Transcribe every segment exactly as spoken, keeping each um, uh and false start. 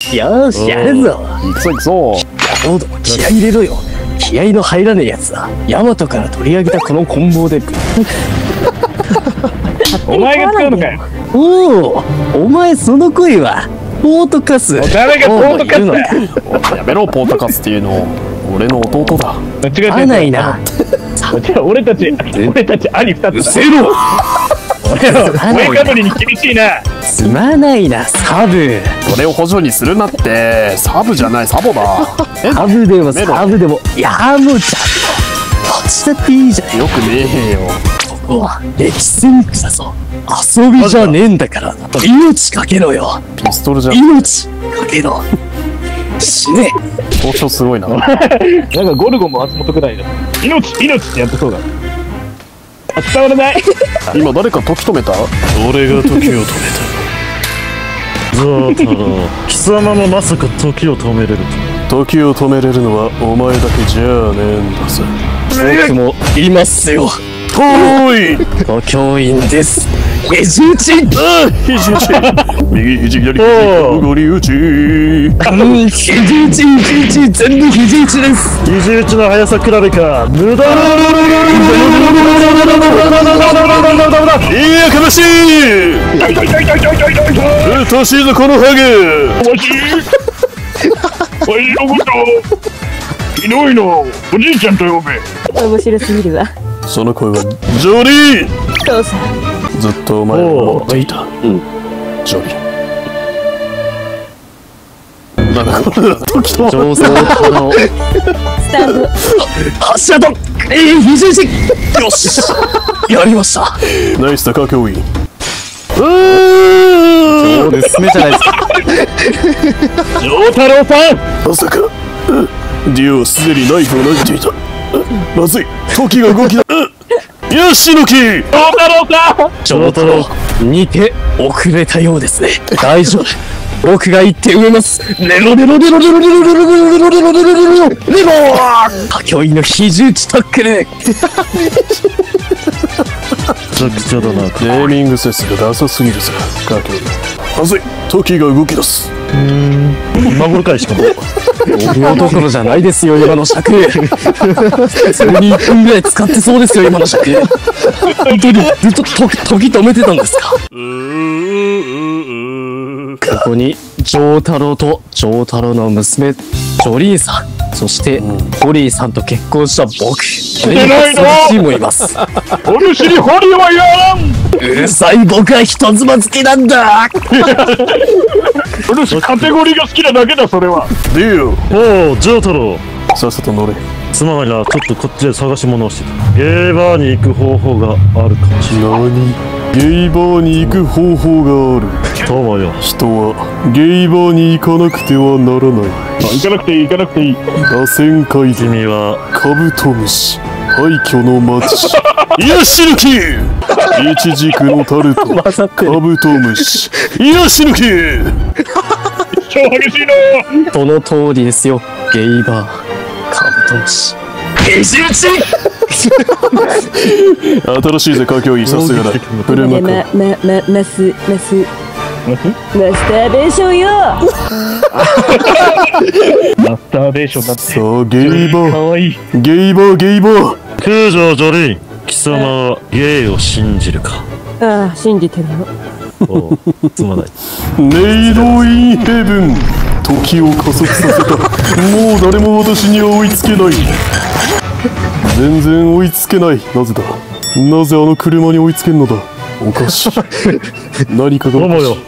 よし、やるぞ。 行くぞ行くぞ。 そうだ、気合い入れろよ。気合の入らねえやつだ。ヤマトから取り上げたこの棍棒で。 お前が使うのかよ。 おお、お前その声はポートカス。 誰がポートカスだよ。 やめろ、ポートカスっていうの。俺の弟だ。 違う違う。 合わないな。 違う、俺たち、俺たち兄二つ。 うせろ。 俺かぶりに厳しいな。 すまないな、サブ。 俺を補助にするなって。サブじゃない、サボだ。 サブでもサブでも、ヤムちゃんと。どっちだっていいじゃん。 よくねえよ。 ここは歴戦区だぞ。遊びじゃねえんだから。命かけろよ。 ピストルじゃん。 命かけろ。死ね。 交渉すごいな。 なんかゴルゴも松本くらいだ。命、命ってやってそうだ。伝わらない。 今誰か時止めた？ 俺が時を止めた。ゾウ太郎、貴様もまさか時を止めれると？時を止めれるのはお前だけじゃねえんだぜ。 僕もいますよ。 遠い。 ご教員です。肘打ち。 肘打ち。右肘左肘ゴリ打ち。 うん肘打ち肘打ち全部肘打ちです。 肘打ちの速さ比べか。無駄。 いやかましい。 痛い痛い痛い痛い痛い痛い痛い。 うっとうしいぞこのハゲ。 おましい。おいのことひどいの。おじいちゃんと呼べ。 面白すぎるわ。 その声はジョリー。 父さん、 ずっとお前を守っていた。ジョリー。なんだこれ時と上層からをスタンド。 発射だ。えー、肘打ち。よし。やりました。 ナイス高教員。 そうですねじゃないですか。 丈太郎さん。 まさかデュオはすでにナイフを投げていた。まずい、時が動きだ。ヤシの木。 丈太郎さん。 丈太郎にて遅れたようですね。大丈夫。僕が行って植えます。レロレロレロレロレロレロレロレロレロレロレロレロ。佳境員の肘打ちタックル。 めちゃくちゃだな。 ネーミングセンスがダサすぎるさ、佳境員。まずい、時が動き出す。 今頃かいしかも。 ごびょうどころじゃないですよ今の尺。普通にいっぷんぐらい使ってそうですよ今の尺。本当にずっと時時止めてたんですか。ここに丈太郎と丈太郎の娘ジョリーさん、そしてホリーさんと結婚した僕レイカスチームもいます。 お主にホリはやらん。 うるさい、僕は人妻好きなんだ。 お主カテゴリーが好きなだけだそれは。 デュおお、ジョー太郎。 オ、さっさと乗れ。 妻がちょっとこっちで探し物をしてた。ゲーバーに行く方法があるかもしれない。 何？ゲイバーに行く方法がある。 友よ、 人はゲイバーに行かなくてはならない。 あ、行かなくていい行かなくていい。 螺旋階段、 君はカブトムシ、廃墟の町、ヤシの木、イチジクのタルト、カブトムシ、ヤシの木。 超激しいな。 その通りですよ。ゲイバー、カブトムシ、肘打ち。 新しいぜ佳境員、さすがだ。プレマま、 か。 ま、ま、マス、マス、マスターベーションよ。 マスターベーションだって。 さあゲイバー、 かわいい。 ゲイバー、ゲイバー。 空城ジョリー、貴様はゲイを信じるか。 ああ、信じてるの。 おう、すまない。 メイドインヘブン。時を加速させた。もう誰も私には追いつけない。全然追いつけない。なぜだ、なぜあの車に追いつけるのだ。おかしい。何かがおかしい。 よ、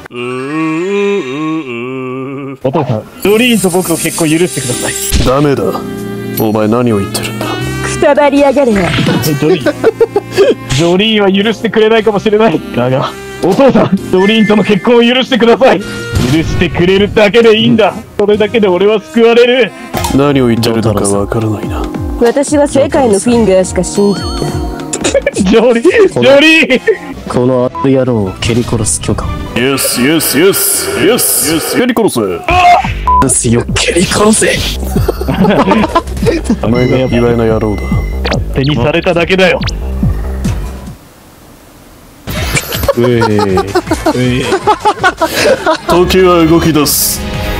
お父さん、ジョリーンと僕を結婚許してください。 ダメだ。お前何を言ってるんだ。 くたばりやがれよ。 ジョリーンジョリーンは許してくれないかもしれない。だがお父さん、ジョリーンとの結婚を許してください。許してくれるだけでいいんだ。それだけで俺は救われる。 何を言ってるのかわからないな。 私は世界のフィンガーしか信じてジョリーン、ジョリーン。 このある野郎を蹴り殺す許可イエスイエスイエスイエスイエス。蹴り殺せ。 ですよ。蹴り殺せ。 お前が祝いの野郎だ。 勝手にされただけだよ。 うえー、うえー、 時は動き出す。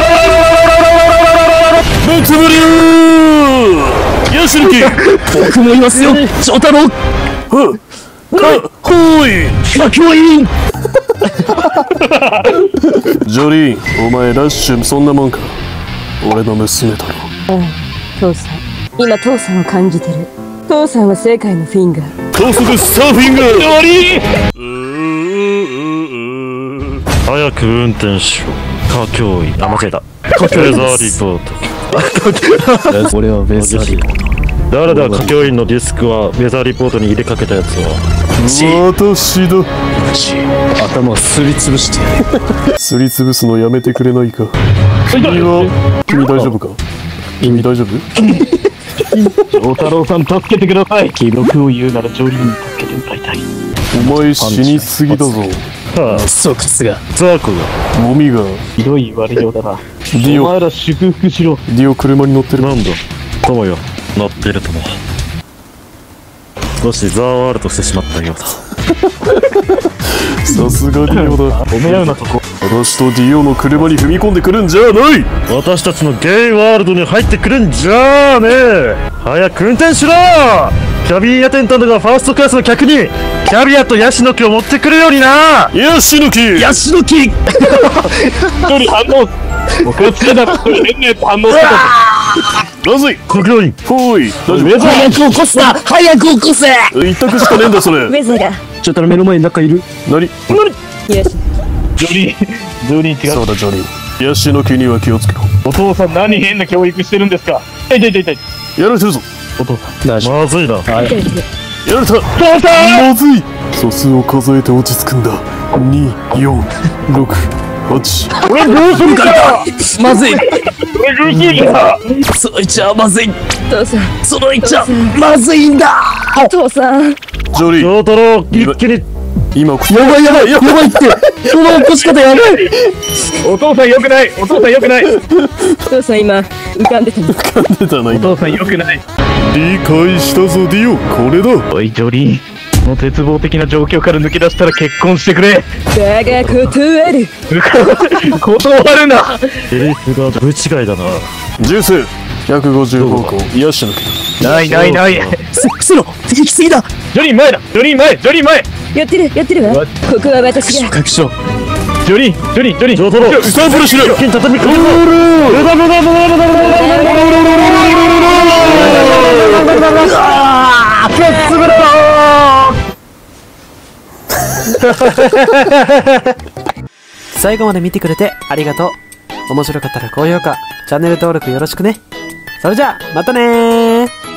ぶつぶりゅーヤシの木僕もいますよ、長太郎。 はかほいか教員。 ジョリーン、お前ラッシュそんなもんか。俺の娘だろ。 父さん。今父さんを感じてる。父さんは世界のフィンガー。 高速サーフィング。 ジョリー早く運転しろ。下教員。あ、間違えた。ウェザーリポート。 俺はウェザーリポート。 誰だ、下教員のディスクはウェザーリポートに入れかけたやつは。 私だ。 頭をすりつぶしてやる。 すりつぶすのやめてくれないか。君は君大丈夫か。君大丈夫。 長太郎さん助けてください。記録を言うならジョリーに助けてもらいたい。 お前死にすぎだぞ。 はあ、 ソクスが。 ザコが。 もみが。 ひどい言われようだな。 ディオお前ら祝福しろ。 ディオ車に乗ってる。 なんだ、友よ、乗っているとも。少しザワールとしてしまったようだ。 さすがディオだ。 褒め合うなとこ。 私とディオの車に踏み込んでくるんじゃない。 私たちのゲイワールドに入ってくるんじゃあねえ。早く運転しろ。キャビンアテンダントがファーストクラスの客にキャビアとヤシの木を持ってくるようにな。 ヤシの木。 ヤシの木。 一人反応。僕はつけたら変なやつ反応してた。 まずい。 下教員。 ほい。大丈夫。 早く起こすな。早く起こせ。 一択しかねえんだそれ。 ウェザーが。 ちょっと目の前に中いる。 何。 よし。 ジョリー、ジョリー違う。 そうだジョニー。ヤシの木には気をつけろ。 お父さん何変な教育してるんですか。痛い痛い痛い痛い。 やられてるぞ。 お父さん。 大丈まずいな。 やられた。 父さんまずい。素数を数えて落ち着くんだ。に、よん、ろく、はち。 俺どうするか夫。まずい。 俺どうするか。 その位置はまずい。 父さん。 その位置はまずいんだ。 父さん。 ジョリー。 長太郎、一気に。 今やばいやばいやばいって。その起こし方やばい。 お父さん良くない。お父さん良くない。 父さん今浮かんでたの。 出たな今。 お父さん良くない。 理解したぞディオ。これだ。 おいジョリー、この絶望的な状況から抜け出したら結婚してくれ。 だが断る。 断るな。 セリフが不違いだな。 銃声ひゃくごじゅう方向ヤシの木。 ないないない。 せせろ。行き過ぎだ。 ジョリー前だ。ジョリー前。ジョリー前。 やってるやってるわ。ここは私が。 確証。 ジョリー、ジョリー、ジョリー。 長太郎、 スタンプルしろ。 一気に畳み込む。 最後まで見てくれてありがとう。面白かったら高評価、チャンネル登録よろしくね。それじゃあ、またねー。